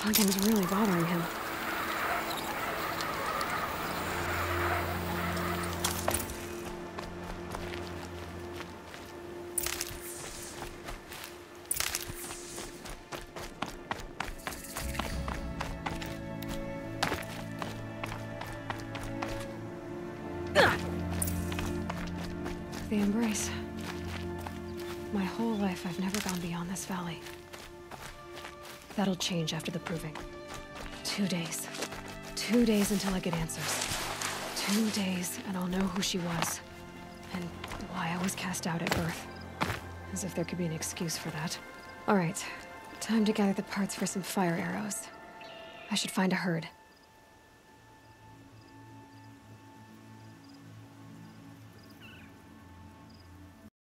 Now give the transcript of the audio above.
Something's really bothering him. The embrace. My whole life, I've never gone beyond this valley. That'll change after the proving. 2 days. 2 days until I get answers. 2 days, and I'll know who she was. And why I was cast out at birth. As if there could be an excuse for that. All right, time to gather the parts for some fire arrows. I should find a herd.